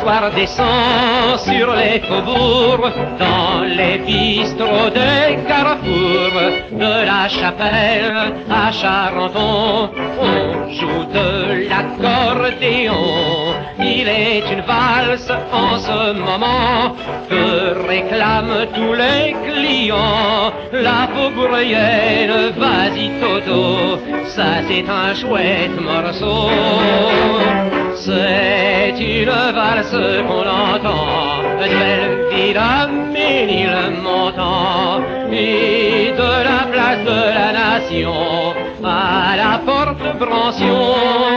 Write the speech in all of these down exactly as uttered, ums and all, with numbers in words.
soir descend sur les faubourgs, dans les bistrots des carrefours, de la Chapelle à Charenton, on joue de l'accordéon. Il est une valse en ce moment que réclament tous les clients. La faubourienne, vas-y Toto, ça c'est un chouette morceau. C'est une valse qu'on entend de Belleville, Ménilmontant, et de la place de la Nation à la porte Brancion.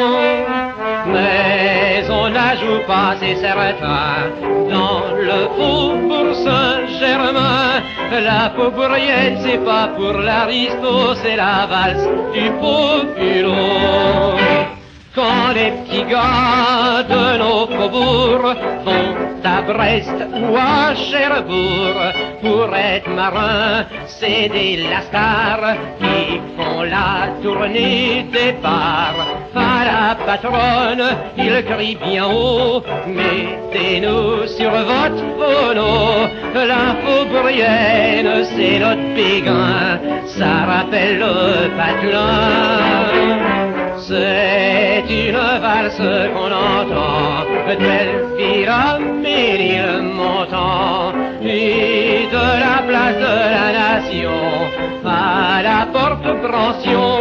Mais on la joue pas, c'est certain, dans le faubourg Saint-Germain. La faubourienne, c'est pas pour l'aristo, c'est la valse du populo. Quand les petits gars de nos faubourgs vont à Brest ou à Cherbourg pour être marins, c'est des lascars qui font la tournée des bars. À la patronne, il crie bien haut, mettez-nous sur votre phono. La faubourienne, c'est notre béguin, ça rappelle le patelin. C'est une valse qu'on entend de Belleville à Ménilmontant, et de la place de la Nation à la porte Brancion.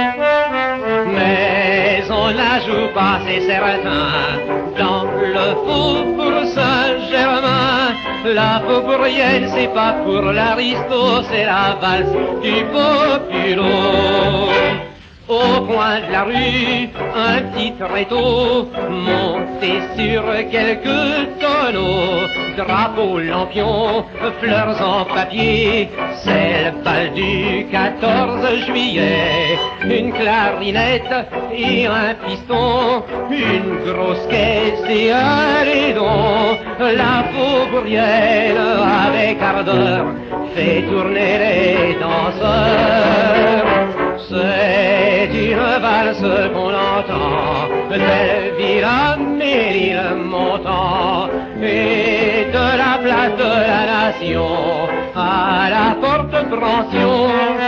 Mais on la joue pas, c'est certain, dans le faubourg Saint-Germain. La faubourienne, c'est pas pour l'aristo, c'est la valse du populo. Au coin de la rue, un petit tréteau, monté sur quelques tonneaux, drapeaux, lampions, fleurs en papier, c'est le bal du quatorze juillet. Une clarinette et un piston, une grosse caisse et un redon. La faubourienne, avec ardeur, fait tourner les danseurs. C'est une valse qu'on entend de Belleville à Ménilmontant, et de la place de la Nation à la porte Brancion.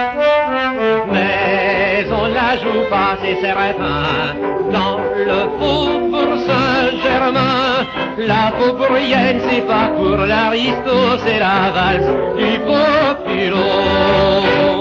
Mais on la joue pas, c'est certain, dans le faubourg Saint-Germain. La faubourienne, c'est pas pour l'aristo, c'est la valse du populo.